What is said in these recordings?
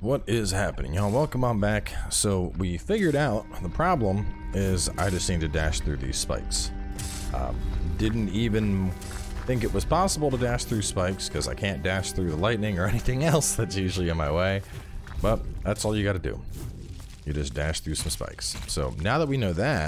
What is happening, y'all? Welcome on back. So we figured out the problem is I just need to dash through these spikes. Didn't even think it was possible to dash through spikes because I can't dash through the lightning or anything else that's usually in my way. But that's all you gotta do. You just dash through some spikes. So now that we know that,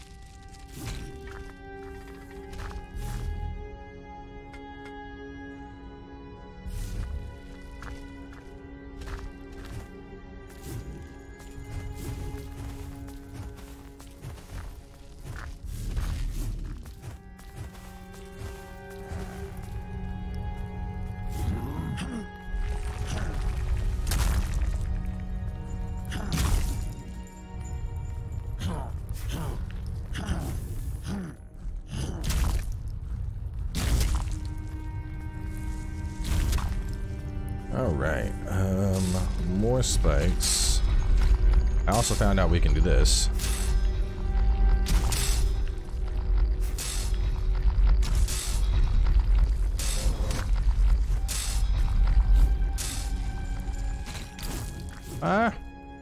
alright, more spikes. I also found out we can do this. Ah!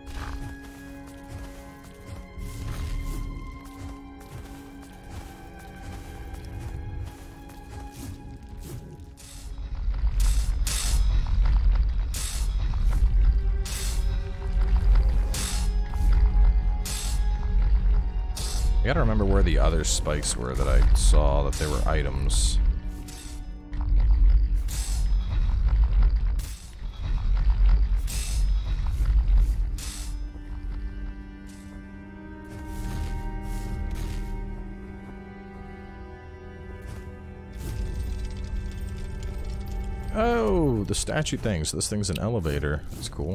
I gotta remember where the other spikes were that I saw that there were items. Oh, the statue thing. So this thing's an elevator. That's cool.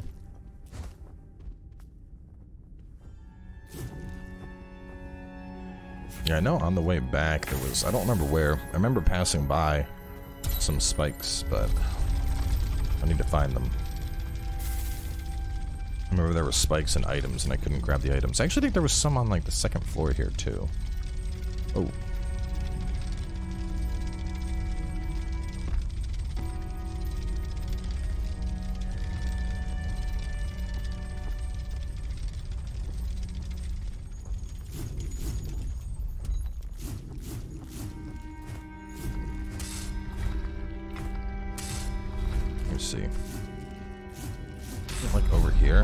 Yeah, I know on the way back there was, I don't remember where. I remember passing by some spikes, but I need to find them. I remember there were spikes and items and I couldn't grab the items. I actually think there was some on like the second floor here too. Oh. See. Like over here.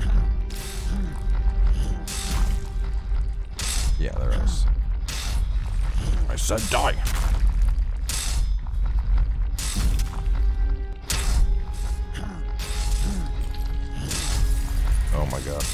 Yeah, there is. I said die. Oh my god.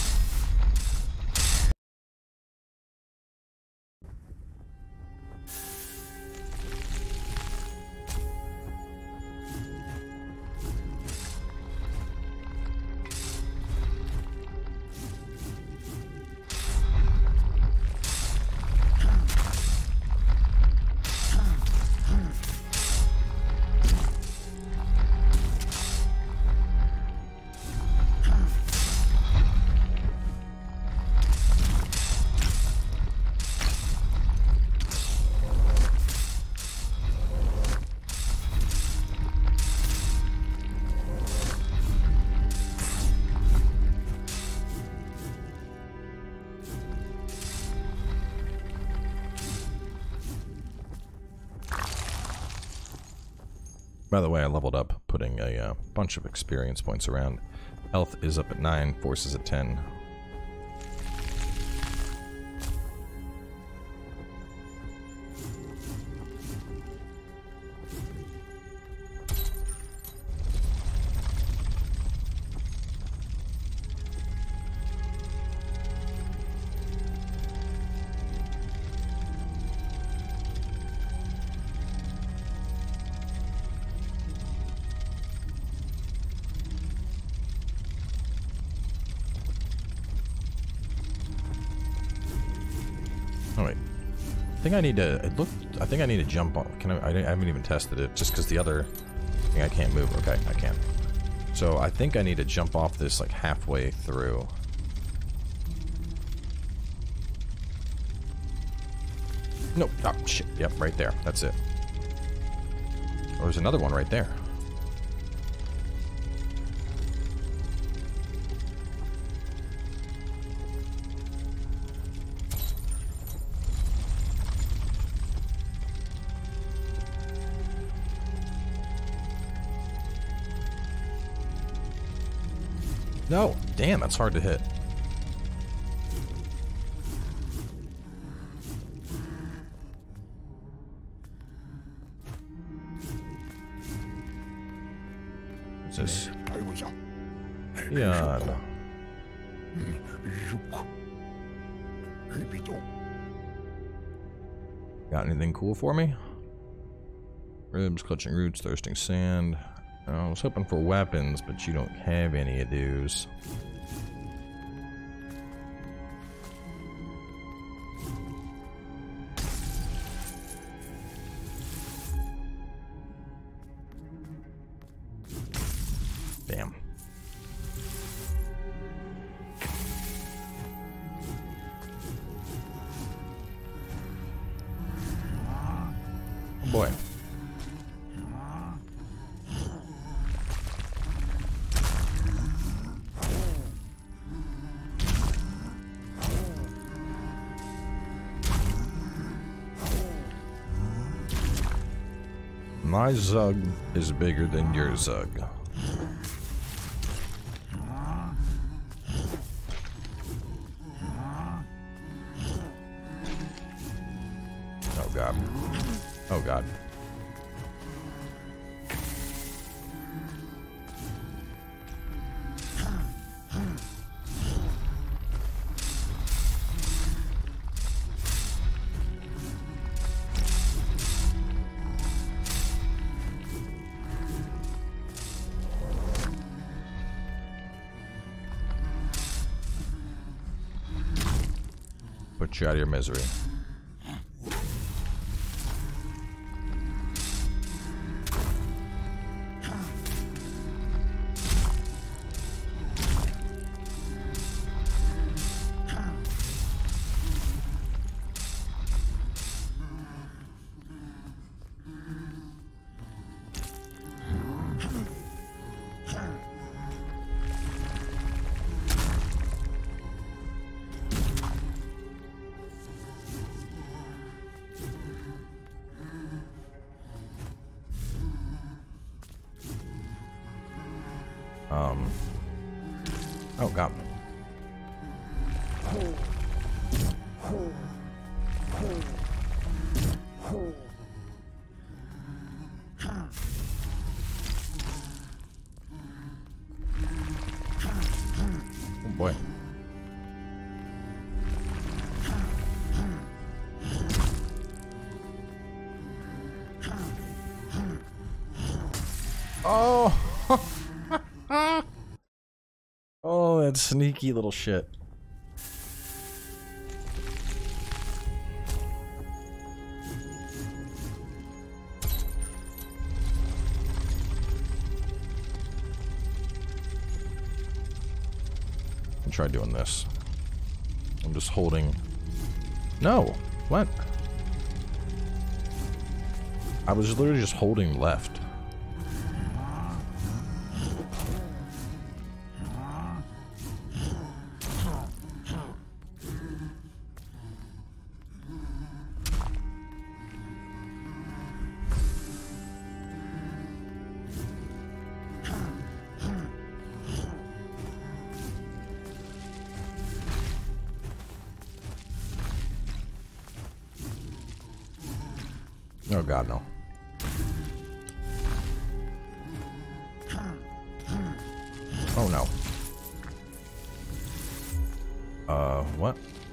By the way, I leveled up, putting a bunch of experience points around. Health is up at 9, force is at 10. Oh wait, I think I need to. I think I need to jump on. Can I haven't even tested it, just because the other thing I can't move. Okay, I can. So I think I need to jump off this like halfway through. No, oh shit. Yep, right there. That's it. Oh, there's another one right there. No, damn, that's hard to hit. What's this? Yeah. Got anything cool for me? Ribs, clutching roots, thirsting sand. I was hoping for weapons, but you don't have any of those. Damn. Oh boy. My Zug is bigger than your Zug. Oh god. Oh god. Put you out of your misery. Oh god. Oh boy. Oh. Oh, that sneaky little shit. I'll try doing this. I'm just holding... No! What? I was literally just holding left. Oh god, no. Oh no. What?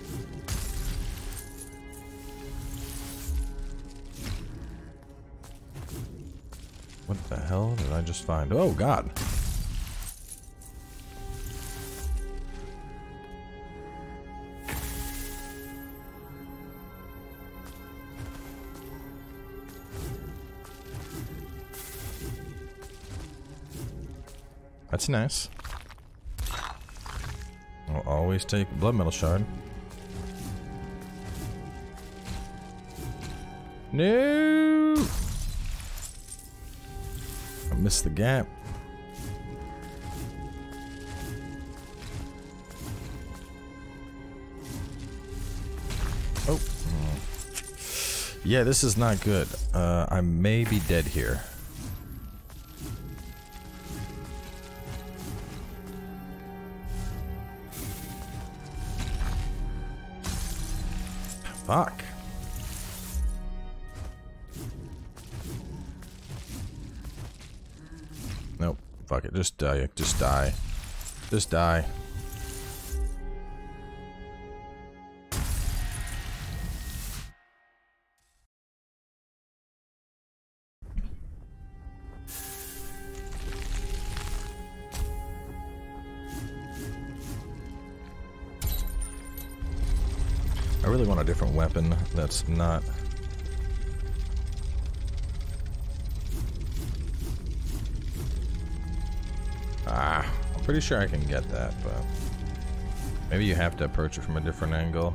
What the hell did I just find? Oh god. That's nice. I'll always take a blood metal shard. No! I missed the gap. Oh. Yeah, this is not good. I may be dead here. Fuck. Nope. Fuck it. Just die. Just die. Just die. I really want a different weapon that's not... I'm pretty sure I can get that, but... maybe you have to approach it from a different angle.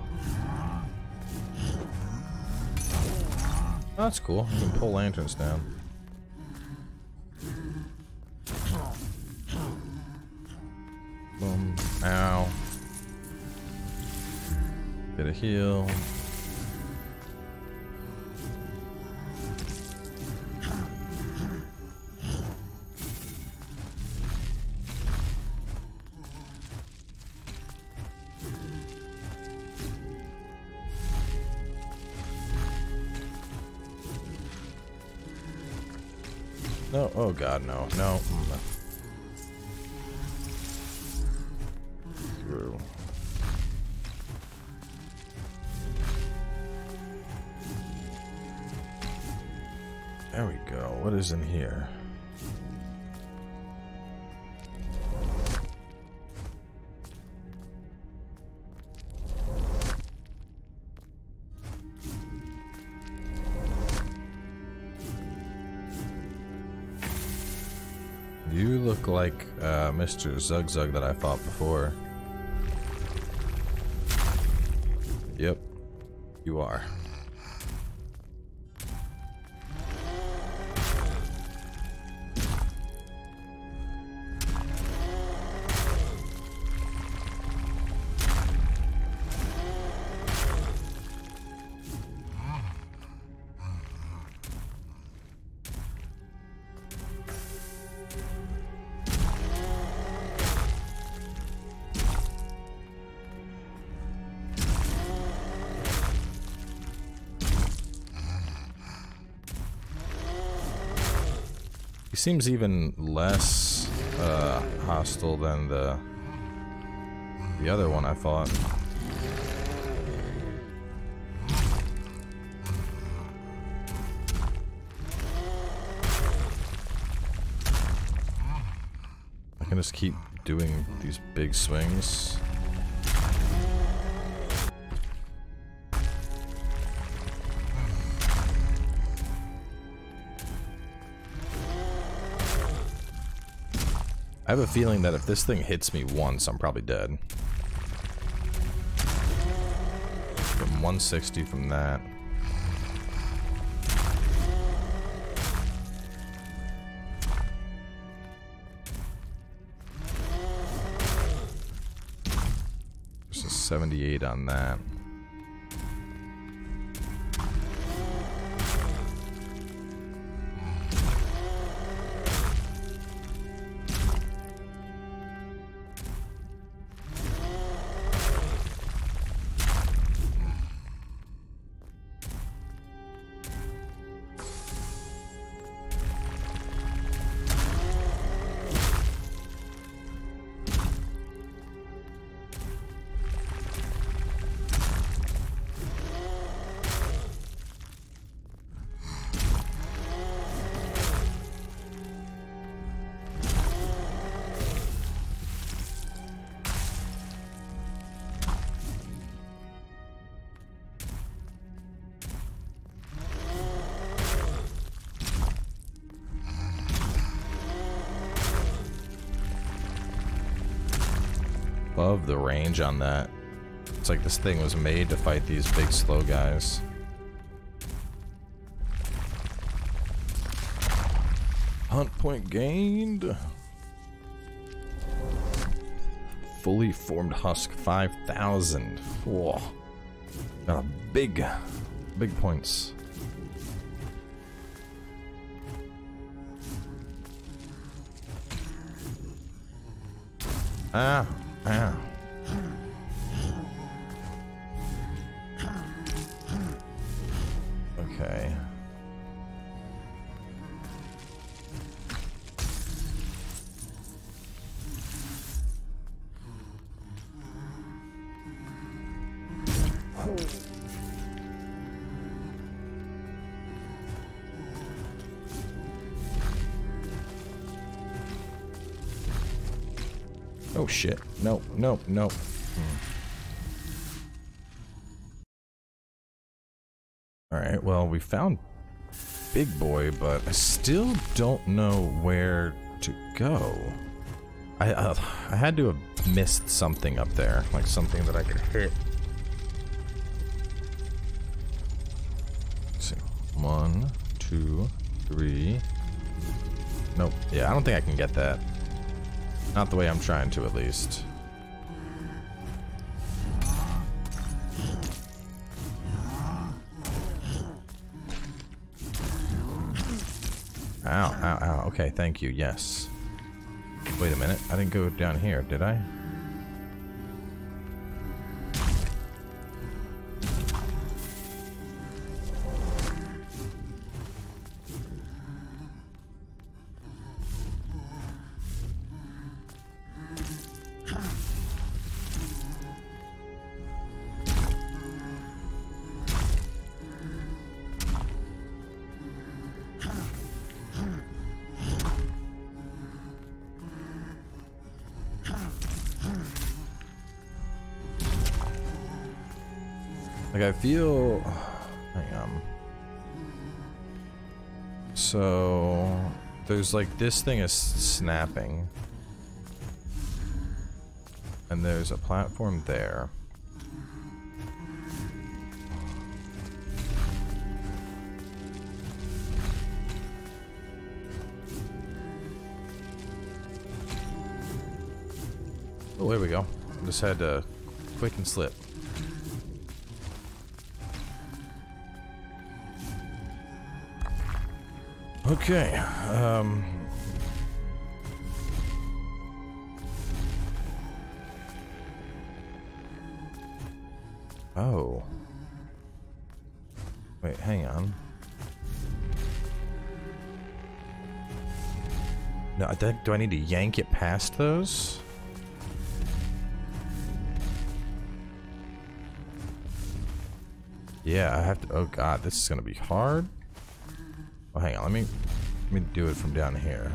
Oh, that's cool. You can pull lanterns down. Boom. Ow. Get a heal. No, oh god, no, no. Through. There we go. What is in here? You look like Mr. Zug that I fought before. Yep, you are. He seems even less hostile than the other one I fought. I can just keep doing these big swings. I have a feeling that if this thing hits me once, I'm probably dead. From 160 from that. There's a 78 on that. Love the range on that. It's like this thing was made to fight these big slow guys. Hunt point gained. Fully formed husk 5,000. Whoa. Got a big points. Ah. Okay. Oh shit. No, no, no. Alright, well, we found Big Boy, but I still don't know where to go. I had to have missed something up there, like something that I could hit. Let's see. 1, 2, 3. Nope. Yeah, I don't think I can get that. Not the way I'm trying to, at least. Ow, ow, ow. Okay, thank you. Yes. Wait a minute. I didn't go down here, did I? Like, I feel... Hang on. So... There's like, this thing is snapping. And there's a platform there. Oh, there we go. Just had to quick and slip. Okay, oh. Wait, hang on. No, do I need to yank it past those? Yeah, I have to. Oh god, this is gonna be hard. Oh, hang on. Let me do it from down here.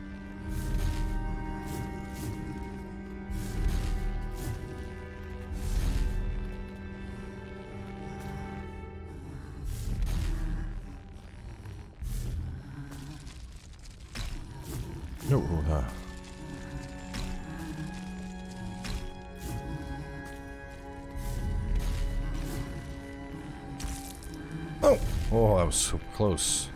No. Oh. Oh, that was so close.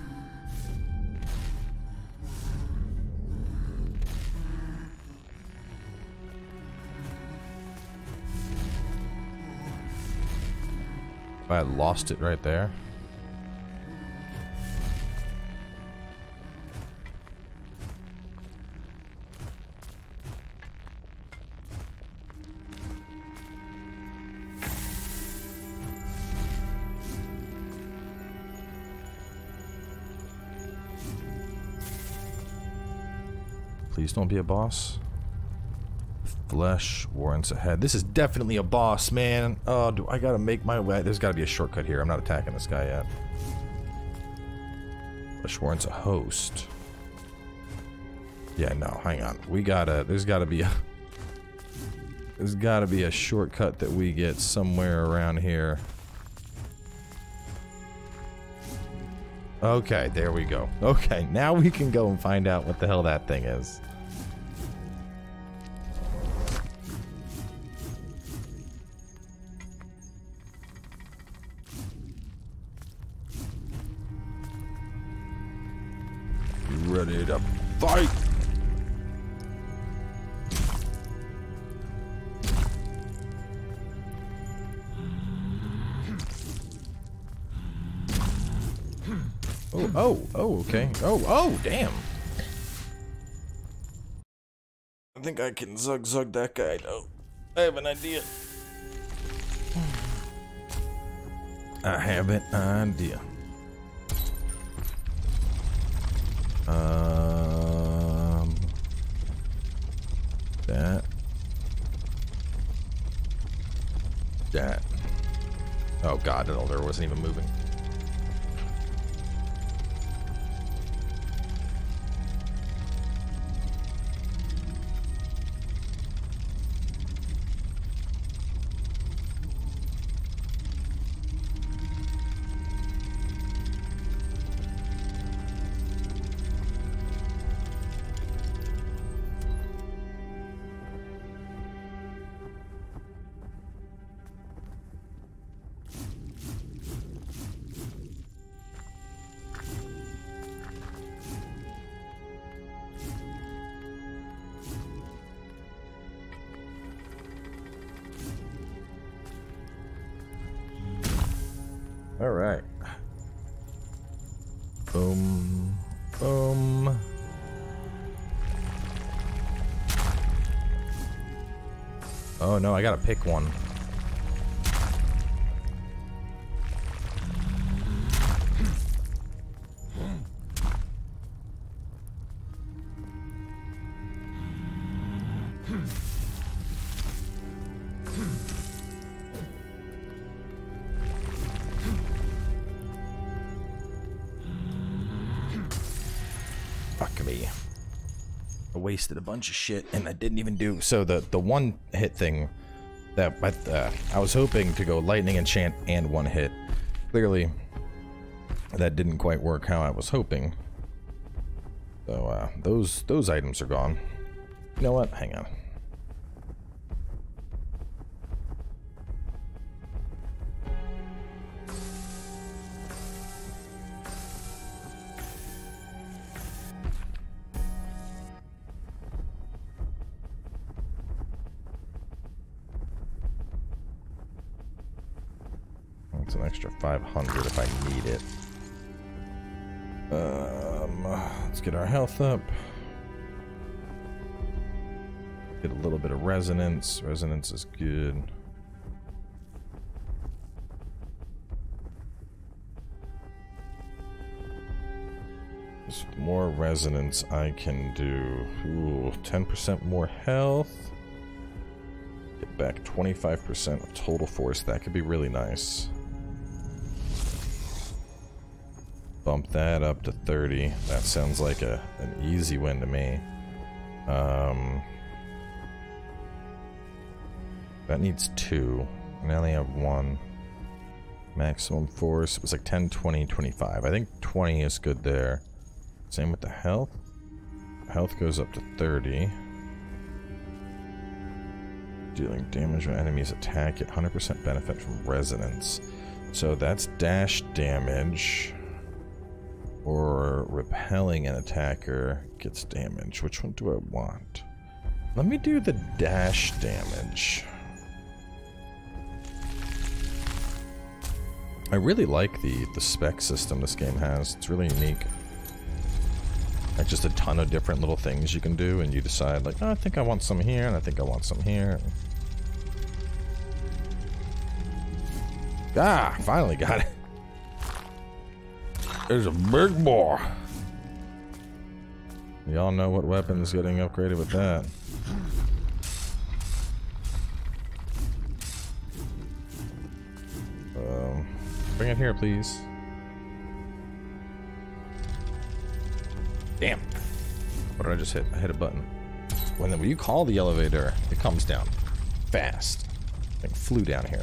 I lost it right there. Please don't be a boss. Flesh warrants a head. This is definitely a boss, man. Oh, do I gotta make my way? There's gotta be a shortcut here. I'm not attacking this guy yet. Flesh warrants a host. Yeah, no, hang on. We gotta. There's gotta be a. There's gotta be a shortcut that we get somewhere around here. Okay, there we go. Okay, now we can go and find out what the hell that thing is. Ready to fight! Oh, okay. Oh, damn. I think I can zug that guy, though. I have an idea. I have an idea. That. That. Oh god, Elder wasn't even moving. All right. Boom. Boom. Oh no, I gotta pick one. Fuck me. I wasted a bunch of shit and I didn't even do so. The one hit thing that I was hoping to go lightning enchant and one hit. Clearly that didn't quite work how I was hoping. So those items are gone. You know what? Hang on. It's an extra 500 if I need it. Let's get our health up. Get a little bit of resonance. Resonance is good. Just more resonance I can do. Ooh, 10% more health. Get back 25% of total force. That could be really nice. Bump that up to 30. That sounds like an easy win to me. That needs 2. And I only have 1. Maximum force. It was like 10, 20, 25. I think 20 is good there. Same with the health. Health goes up to 30. Dealing damage when enemies attack at 100% benefit from resonance. So that's dash damage. Or repelling an attacker gets damage. Which one do I want? Let me do the dash damage. I really like the spec system this game has. It's really unique. Like just a ton of different little things you can do, and you decide like, oh, I think I want some here, and I think I want some here. Ah, finally got it. There's a big boy. Y'all know what weapon's getting upgraded with that. Bring it here, please. Damn. What did I just hit? I hit a button. When you call the elevator, it comes down fast. It flew down here.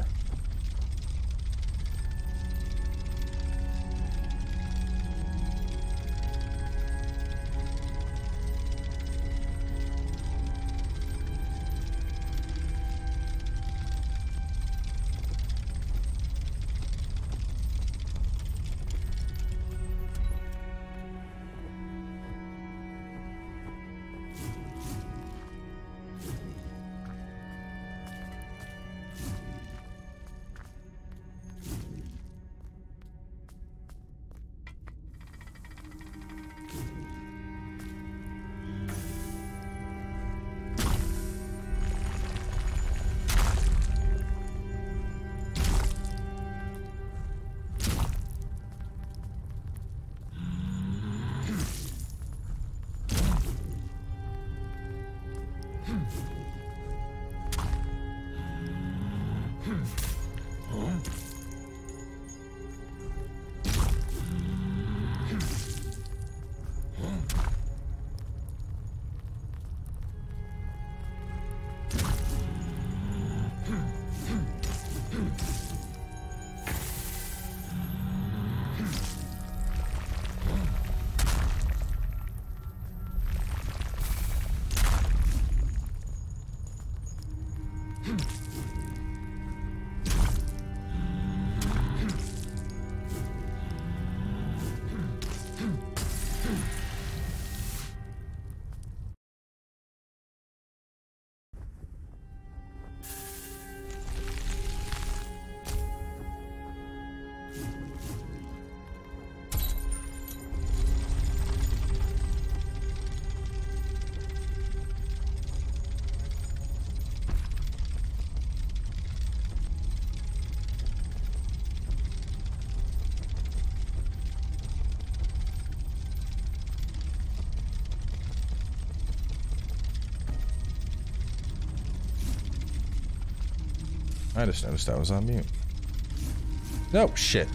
I just noticed I was on mute. No, shit.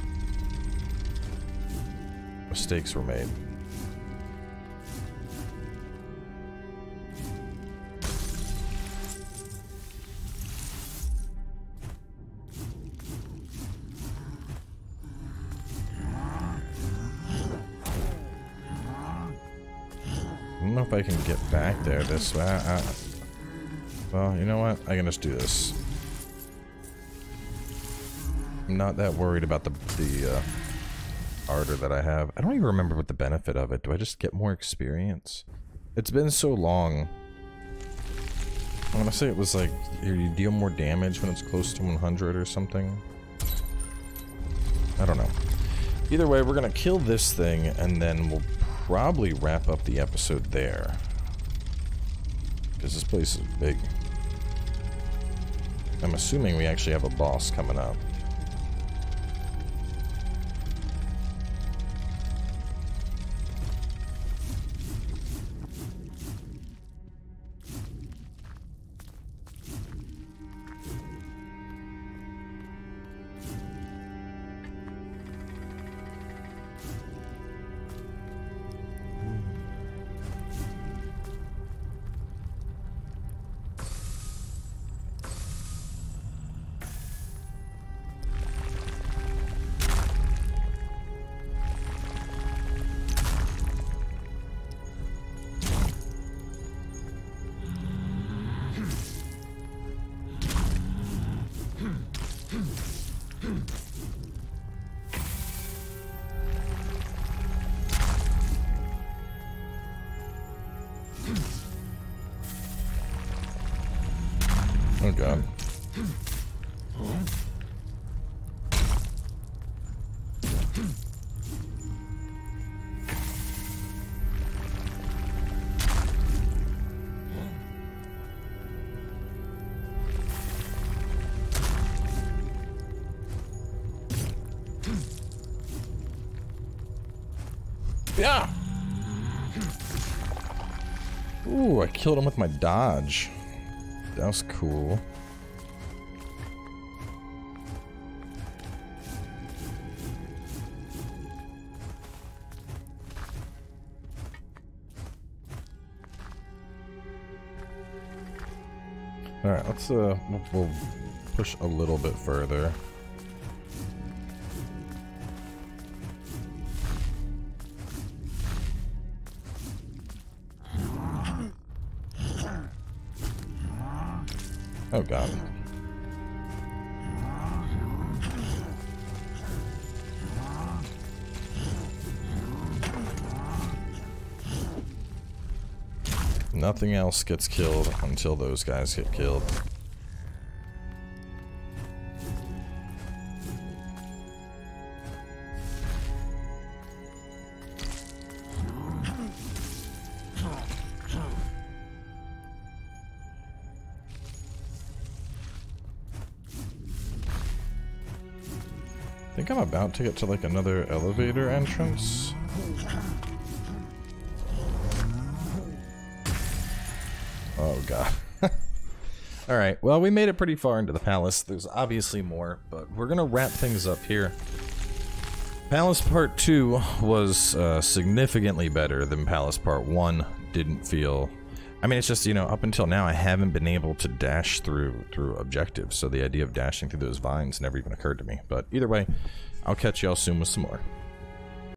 Mistakes were made. I don't know if I can get back there this way. Well, you know what? I can just do this. I'm not that worried about the ardor that I have. I don't even remember what the benefit of it. Do I just get more experience? It's been so long. I want to say it was like you deal more damage when it's close to 100 or something. I don't know. Either way, we're gonna kill this thing and then we'll probably wrap up the episode there. Because this place is big. I'm assuming we actually have a boss coming up. Oh god. Yeah. Ooh, I killed him with my dodge. That was cool. All right, let's we'll push a little bit further. Oh god. Nothing else gets killed until those guys get killed. I think I'm about to get to like another elevator entrance. Oh god. Alright, well we made it pretty far into the palace. There's obviously more, but we're gonna wrap things up here. Palace Part 2 was significantly better than Palace Part 1. Didn't feel... I mean, it's just, you know, up until now I haven't been able to dash through objectives, so the idea of dashing through those vines never even occurred to me. But either way, I'll catch y'all soon with some more.